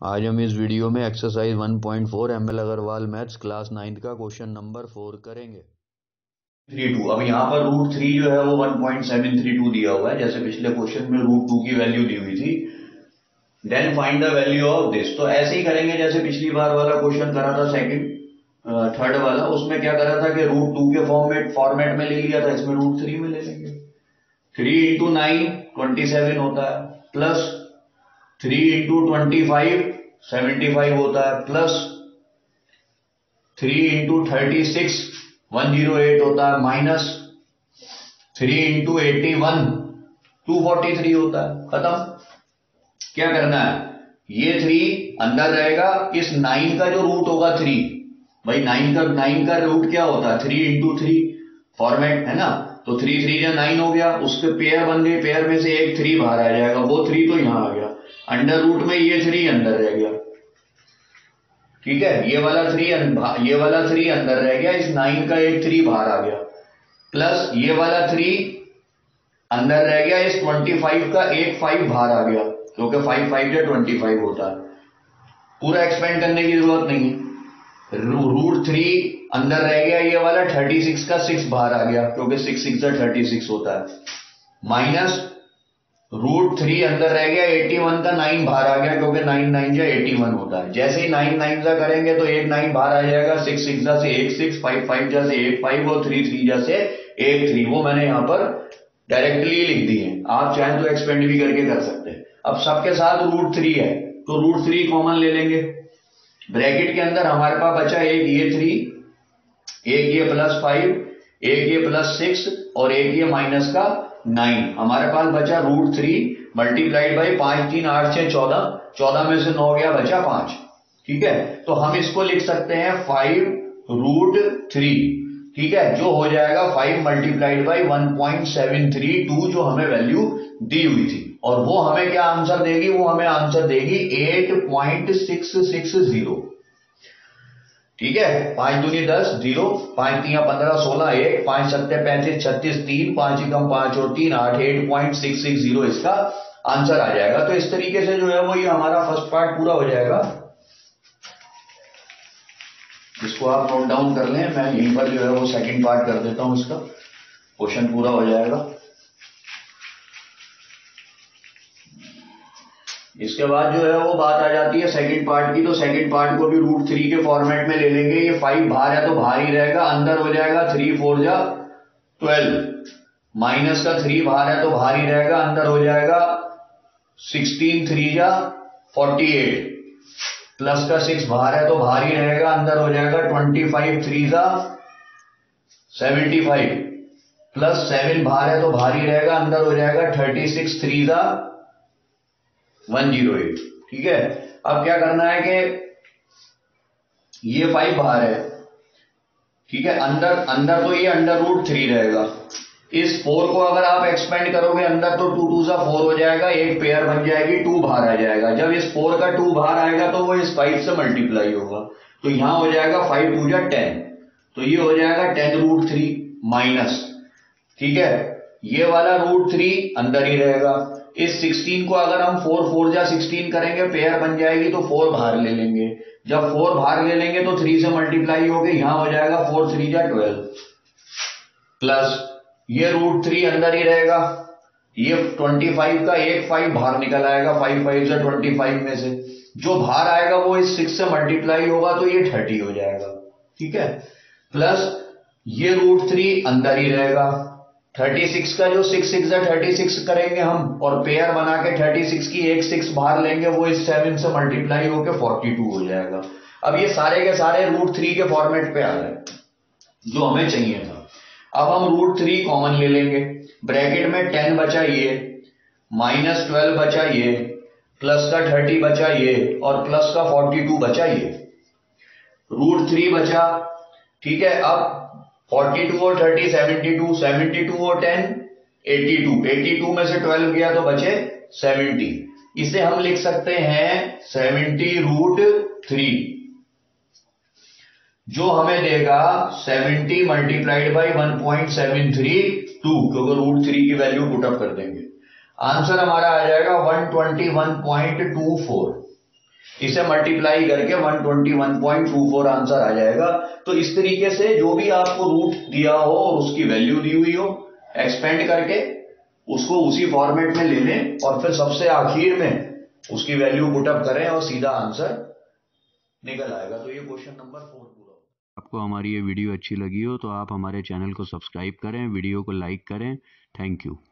आज हम इस वीडियो में exercise 1.4 ML Aggarwal maths class 9 का क्वेश्चन नंबर 4 करेंगे। 32 अब यहाँ पर रूट 3 जो है वो 1.732 दिया हुआ है, जैसे पिछले क्वेश्चन में रूट 2 की वैल्यू दी हुई थी। Then find the value of this. तो ऐसे ही करेंगे जैसे पिछली बार वाला क्वेश्चन करा था, थर्ड वाला। उसमें क्या करा था कि रूट 2 के फॉर्मेट में ले लिया था, इसमें रूट 3 में ले लेंगे। 3 इंटू 9 27 होता है, प्लस 3 इंटू 25 75 होता है, प्लस 3 इंटू 36 108 होता है, माइनस 3 इंटू 81 243 होता है। खत्म। क्या करना है, ये 3 अंदर रहेगा, इस 9 का जो रूट होगा 3, भाई 9 का रूट क्या होता है 3 इंटू 3 फॉर्मेट है ना, तो 3 3 या 9 हो गया, उसके पेयर बन गए, पेयर में से एक 3 बाहर आ जाएगा, वो 3 तो यहां आ गया, अंडर रूट में ये 3 अंदर रह गया। ठीक है, ये वाला 3 अंदर रह गया, इस 9 का एक 3 बाहर आ गया, प्लस ये वाला 3 अंदर रह गया, इस 25 का एक 5 बाहर आ गया, क्योंकि 5 5 या 25 होता है। पूरा एक्सपेंड करने की जरूरत नहीं है। रूट 3 अंदर रह गया, ये वाला 36 का 6 बाहर आ गया, क्योंकि 6 6 36 होता है, माइनस रूट 3 अंदर रह गया, 81 का 9 बाहर आ गया, क्योंकि 9 9 या 81 होता है। जैसे ही 9 9 जा करेंगे तो एक 9 बाहर आ जाएगा, 6 6 जा से एक 6, 5 5 जा से एक 5 और 3 3 जा से एक 3। वो मैंने यहां पर डायरेक्टली लिख दी है, आप चाहें तो एक्सपेंड भी करके कर सकते हैं। अब सबके साथ रूट 3 है, तो रूट 3 कॉमन ले लेंगे। ब्रैकेट के अंदर हमारे पास बचा एक ये 3, एक ये प्लस 5, एक ये प्लस 6 और एक ये माइनस का 9। हमारे पास बचा रूट 3 मल्टीप्लाइड बाई 5 3 8 6 14, 14 में से 9 गया, बचा 5। ठीक है, तो हम इसको लिख सकते हैं 5 रूट 3। ठीक है, जो हो जाएगा 5 मल्टीप्लाइड बाई 1.732 जो हमें वैल्यू दी हुई थी, और वो हमें क्या आंसर देगी, वो हमें आंसर देगी 8.660। ठीक है, 5 दूनी 10 0, 5 3 15 16 1, 5 7 35 36 3, 5 एकम 5 और 3 8, 8.660 इसका आंसर आ जाएगा। तो इस तरीके से जो है वो ये हमारा फर्स्ट पार्ट पूरा हो जाएगा। इसको आप नोट डाउन कर लें, मैं यहीं पर जो है वो सेकंड पार्ट कर देता हूं, इसका क्वेश्चन पूरा हो जाएगा। इसके बाद जो है वो बात आ जाती है सेकंड पार्ट की, तो सेकंड पार्ट को भी रूट 3 के फॉर्मेट में ले लेंगे। ये 5 बाहर है तो बाहर ही रहेगा, अंदर हो जाएगा 3 4 जा 12, माइनस का 3 बाहर है तो बाहर ही रहेगा, अंदर हो जाएगा 16 3 जा 48, प्लस का 6 बाहर है तो बाहर ही रहेगा, अंदर हो जाएगा 25 3 जा 75, प्लस 7 बाहर है तो बाहर ही रहेगा, अंदर हो जाएगा 36 3 जा 108। ठीक है, अब क्या करना है कि ये 5 बाहर है, ठीक है, अंदर तो ये अंडर रूट 3 रहेगा। इस 4 को अगर आप एक्सपेंड करोगे अंदर तो 2 2 जा 4 हो जाएगा, एक पेयर बन जाएगी, 2 बाहर आ जाएगा। जब इस 4 का 2 बाहर आएगा तो वो इस 5 से मल्टीप्लाई होगा, तो यहां हो जाएगा 5 2 जा 10, तो ये हो जाएगा 10 रूट 3 माइनस। ठीक है, ये वाला रूट 3 अंदर ही रहेगा। इस 16 को अगर हम 4 4 जा 16 करेंगे, पेयर बन जाएगी, तो 4 बाहर ले लेंगे। जब 4 बाहर ले लेंगे तो 3 से मल्टीप्लाई हो गए, यहां हो जाएगा 4 3 जा 12, प्लस ये रूट 3 अंदर ही रहेगा, ये 25 का एक 5 बाहर निकल आएगा, 5 5 जा 25 में से जो बाहर आएगा वो इस 6 से मल्टीप्लाई होगा, तो ये 30 हो जाएगा। ठीक है, प्लस ये रूट 3 अंदर ही रहेगा, 36 का जो 6 6 जा 36 करेंगे हम, और पेयर बना के 36 की एक 6 बाहर लेंगे, वो इस 7 से मल्टीप्लाई होकर 42 हो जाएगा। अब ये सारे के सारे रूट 3 के फॉर्मेट पे आ गए जो हमें चाहिए था। अब हम रूट 3 कॉमन ले लेंगे। ब्रैकेट में 10 बचा ये, माइनस 12 बचा ये, प्लस का 30 बचा ये, और प्लस का 42 बचा ये। रूट 3 बचा। ठीक है, अब 42 और 30 72, 72 और 10 82, 82 में से 12 गया तो बचे 70। इसे हम लिख सकते हैं 70 रूट 3, जो हमें देगा 70 मल्टीप्लाइड बाई 1.732, क्योंकि रूट 3 की वैल्यू पुटअप कर देंगे। आंसर हमारा आ जाएगा 121.24। इसे मल्टीप्लाई करके 121.24 आंसर आ जाएगा। तो इस तरीके से जो भी आपको रूट दिया हो और उसकी वैल्यू दी हुई हो, एक्सपेंड करके उसको उसी फॉर्मेट में ले लें और फिर सबसे आखिर में उसकी वैल्यू पुटअप करें और सीधा आंसर निकल आएगा। तो ये क्वेश्चन नंबर 4 पूरा। आपको हमारी ये वीडियो अच्छी लगी हो तो आप हमारे चैनल को सब्सक्राइब करें, वीडियो को लाइक करें। Thank you.